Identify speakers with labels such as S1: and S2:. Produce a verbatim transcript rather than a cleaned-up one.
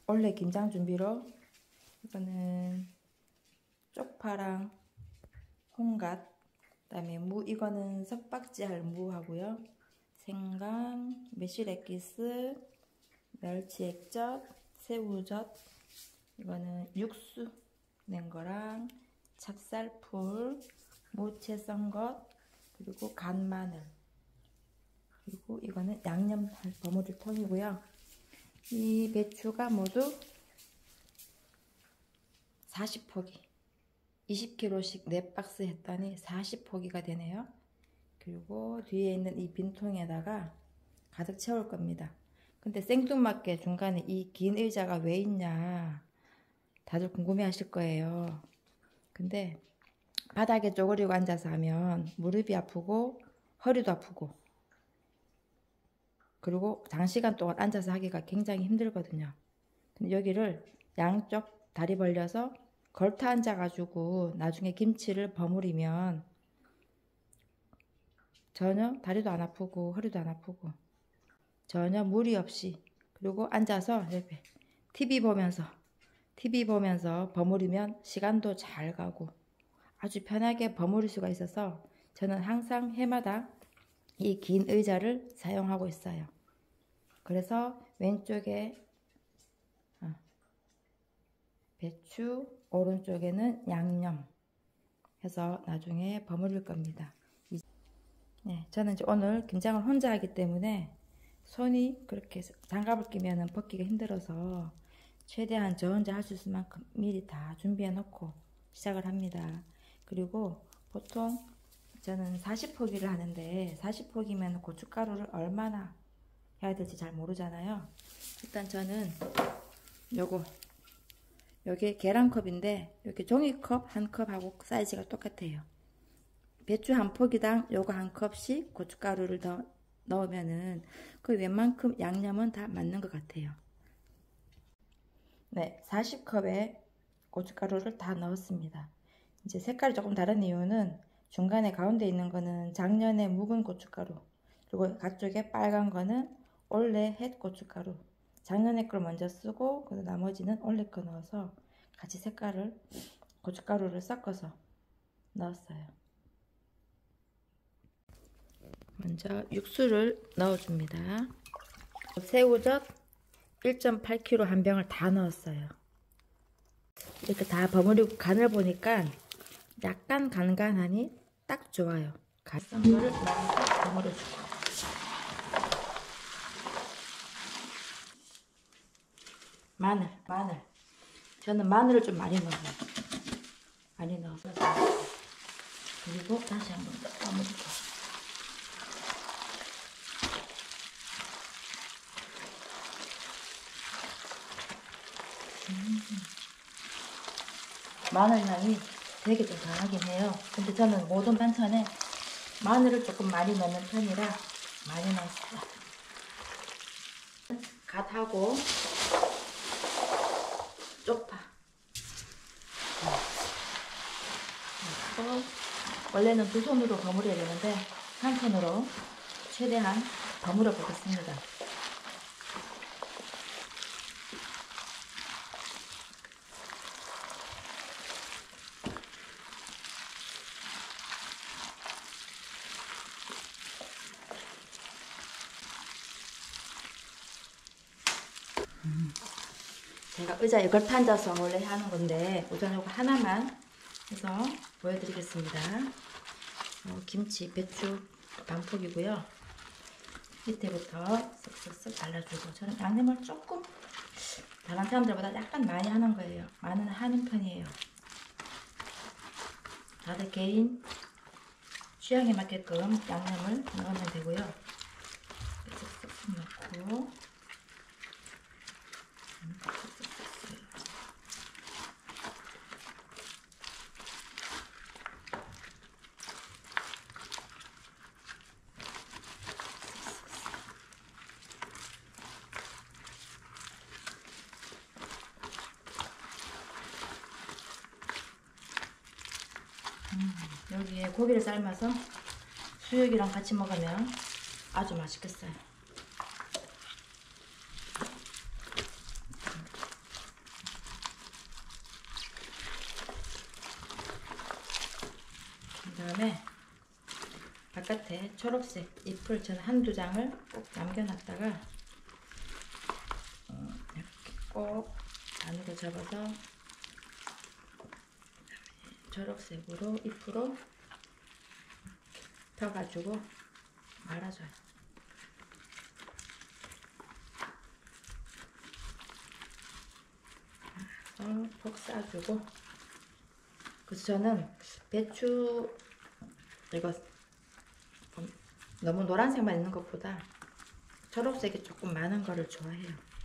S1: 원래 김장 준비로 이거는 쪽파랑 홍갓, 그다음에 무, 이거는 석박지알 무하고요. 생강, 매실액기스, 멸치액젓, 새우젓, 이거는 육수 낸 거랑 찹쌀풀, 무채 썬 것, 그리고 간마늘, 그리고 이거는 양념 버무릴 통이고요. 이 배추가 모두 사십 포기, 이십 킬로그램씩 네 박스 했더니 사십 포기가 되네요. 그리고 뒤에 있는 이 빈통에다가 가득 채울 겁니다. 근데 생뚱맞게 중간에 이 긴 의자가 왜 있냐 다들 궁금해 하실 거예요. 근데 바닥에 쪼그리고 앉아서 하면 무릎이 아프고 허리도 아프고, 그리고 장시간 동안 앉아서 하기가 굉장히 힘들거든요. 근데 여기를 양쪽 다리 벌려서 걸터 앉아가지고 나중에 김치를 버무리면 전혀 다리도 안 아프고 허리도 안 아프고 전혀 무리 없이, 그리고 앉아서 이렇게 티비 보면서 티비 보면서 버무리면 시간도 잘 가고 아주 편하게 버무릴 수가 있어서 저는 항상 해마다 이 긴 의자를 사용하고 있어요. 그래서 왼쪽에 배추, 오른쪽에는 양념 해서 나중에 버무릴 겁니다. 네, 저는 이제 오늘 김장을 혼자 하기 때문에 손이 그렇게 장갑을 끼면 벗기가 힘들어서 최대한 저 혼자 할 수 있을 만큼 미리 다 준비해 놓고 시작을 합니다. 그리고 보통 저는 사십 포기를 하는데 사십 포기면 고춧가루를 얼마나 해야 될지 잘 모르잖아요. 일단 저는 요거 여기 계란컵인데 이렇게 종이컵 한 컵하고 사이즈가 똑같아요. 배추 한 포기당 요거 한 컵씩 고춧가루를 더 넣으면은 그 웬만큼 양념은 다 맞는 것 같아요. 네, 사십 컵에 고춧가루를 다 넣었습니다. 이제 색깔이 조금 다른 이유는 중간에 가운데 있는 거는 작년에 묵은 고춧가루, 그리고 가쪽에 빨간 거는 올해 햇 고춧가루, 작년에 걸 먼저 쓰고 그 나머지는 올해 거 넣어서 같이 색깔을 고춧가루를 섞어서 넣었어요. 먼저 육수를 넣어줍니다. 새우젓 일 점 팔 킬로그램 한 병을 다 넣었어요. 이렇게 다 버무리고 간을 보니까 약간 간간하니 딱 좋아요. 간 썬 거를 넣어서 버무려주고, 마늘, 마늘. 저는 마늘을 좀 많이 넣어요. 많이 넣어서 그리고 다시 한번 더 버무리고. 음. 마늘 향이 되게 좀 강하긴 해요. 근데 저는 모든 반찬에 마늘을 조금 많이 넣는 편이라 많이 넣었어요. 갓하고 쪽파 넣고, 원래는 두 손으로 버무려야 되는데 한 손으로 최대한 버무려 보겠습니다. 음. 제가 의자에 걸터 앉아서 원래 하는 건데 우선 이거 하나만 해서 보여드리겠습니다. 어, 김치, 배추 반폭이고요. 밑에부터 쓱쓱쓱 발라주고, 저는 양념을 조금 다른 사람들보다 약간 많이 하는 거예요. 많은 하는 편이에요. 다들 개인 취향에 맞게끔 양념을 넣으면 되고요. 쓱쓱쓱 넣고 음, 여기에 고기를 삶아서 수육이랑 같이 먹으면 아주 맛있겠어요. 바깥에 초록색 잎을 저는 한두 장을 꼭 남겨놨다가 음, 이렇게 꼭 안으로 접어서 초록색으로 잎으로 펴가지고 말아줘요. 푹 싸주고. 그래서 저는 배추 이거 너무 노란색만 있는 것보다 초록색이 조금 많은 거를 좋아해요.